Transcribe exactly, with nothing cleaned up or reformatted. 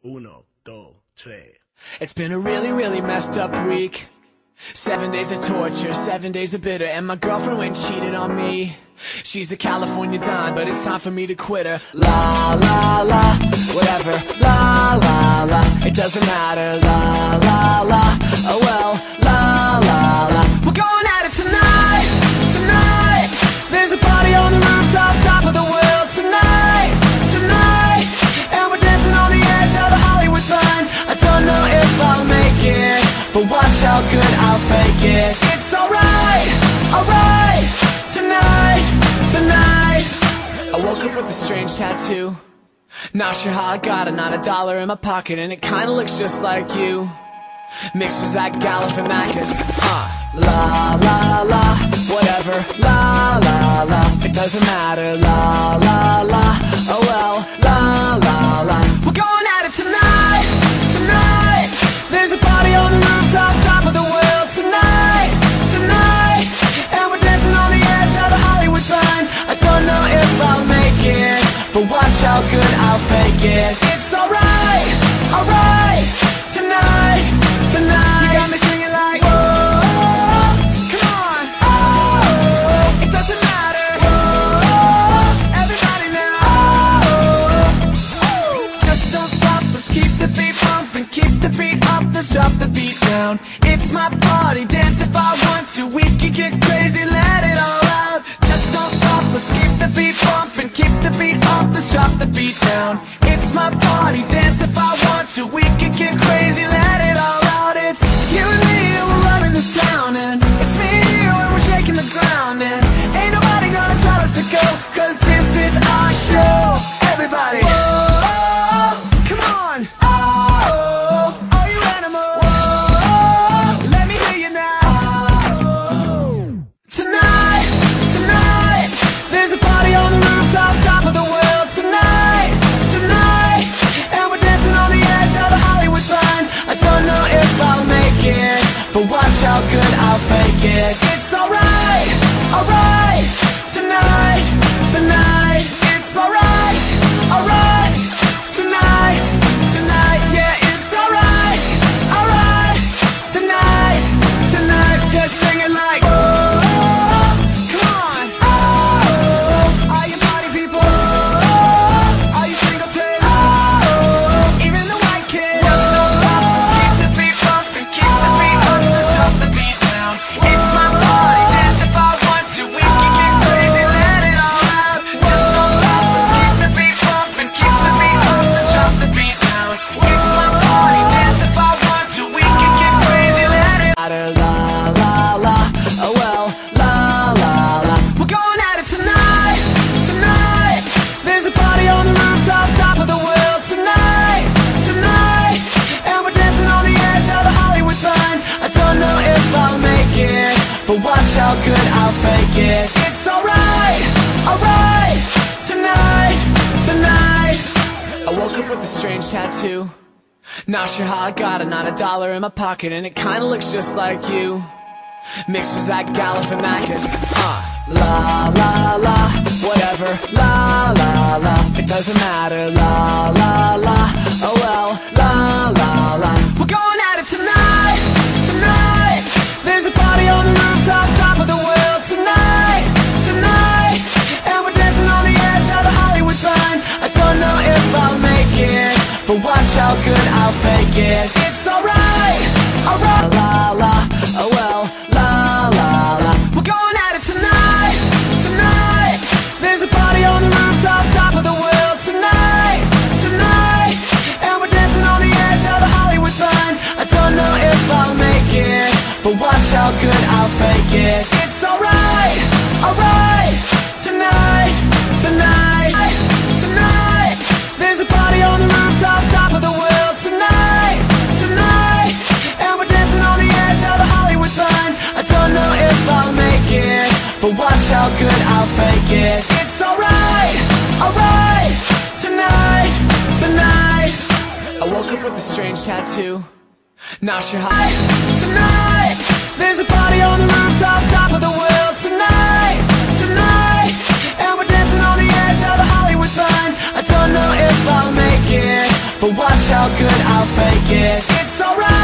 Uno, dos, tres. It's been a really, really messed up week. Seven days of torture, seven days of bitter, and my girlfriend went and cheated on me. She's a California dime, but it's time for me to quit her. La, la, la, whatever. La, la, la, it doesn't matter. La, la, la, oh well. La, la, la, we're going at it tonight, tonight. There's a party on the rooftop, top of the world tonight, tonight. And we're dancing on the edge of the Hollywood sign. I don't know if I'll make it, but watch how good I'll fake it. It's alright, alright, tonight, tonight. I woke up with a strange tattoo. Not sure how I got it, not a dollar in my pocket, and it kinda looks just like you. Mixed with Zach Galifianakis. Uh, la, la, la, whatever. La, la, la, it doesn't matter. La, la, la, oh well. La, la, la, we're going at it tonight, tonight. There's a party on the rooftop, top of the world tonight, tonight. And we're dancing on the edge of the Hollywood sign. I don't know if I'll make it, but watch how good I'll fake it. It's alright, alright, tonight, tonight. You got me singing like, whoa, come on, oh, it doesn't matter, whoa, everybody now, oh, oh, just don't stop, let's keep the beat pumping, keep the beat up, let's drop the beat down. It's my party, dance if I want to, we can get crazy, let it all out. Just don't stop, let's keep the beat pumping, keep the beat up, let's drop the beat down. It's my party, dance if I want to, we can get crazy, let it all out. It's you and me, and we're running this town, and it's me and you, and we're shaking the ground, and ain't nobody gonna tell us to go, cause this is our show. Everybody, whoa, come on, oh, all you animals, whoa, let me hear you now. Oh, tonight, tonight, there's a party on the rooftop, top of the world tonight, tonight. And we're dancing on the edge of the Hollywood sign. I don't know if I'll make it, but watch how good I'll fake it. It's alright, alright, tonight, tonight. It's alright, alright, tonight, tonight. Yeah, it's alright, alright, tonight, tonight. Just sing it like, oh, come on, oh, all you party people, oh, all you single players, oh, even the white kids. Just don't stop, let's keep the beat pumping, keep the beat up, let's drop the beat down. It's my party, dance if I want to, we can get crazy, let it all out. Just don't stop, let's keep the beat pumping, keep the beat up, let's drop the beat down. It's my party, dance if I want to, we can get crazy, let it out. La, la, la, oh well, la, la, la, we're going at it tonight, tonight. There's a party on the rooftop, top of the world tonight, tonight. And we're dancing on the edge of the Hollywood sign. I don't know if I'll make it, but watch how good I'll fake it. It's alright, alright, tonight, tonight. I woke up with a strange tattoo. Not sure how I got it, not a dollar in my pocket, and it kinda looks just like you. Mixed with Zach Galifianakis. Uh, la, la, la, whatever. La, la, la, it doesn't matter. La, la, la, oh well. La, la, la, we're going at it tonight, tonight. There's a party on the rooftop, top of the world tonight, tonight. And we're dancing on the edge of the Hollywood sign. I don't know if I'll make it, but watch how good I'll fake it. It's alright, alright. La, la, oh well. La, la, la, we're going at it tonight, tonight. There's a party on the rooftop, top of the world tonight, tonight. And we're dancing on the edge of the Hollywood sign. I don't know if I'll make it, but watch how good I'll fake it. It's alright, alright, tonight, tonight, tonight. There's a party on the rooftop, top of the world tonight, tonight. And we're dancing on the edge of the Hollywood sign. I don't know if I'll make it, but watch how good I'll fake it. It's alright, alright, tonight, tonight. I woke up with a strange tattoo. Not sure how. Tonight, there's a party on the rooftop, top of the world tonight, tonight. And we're dancing on the edge of the Hollywood sign. I don't know if I'll make it, but watch how good I'll fake it. It's alright.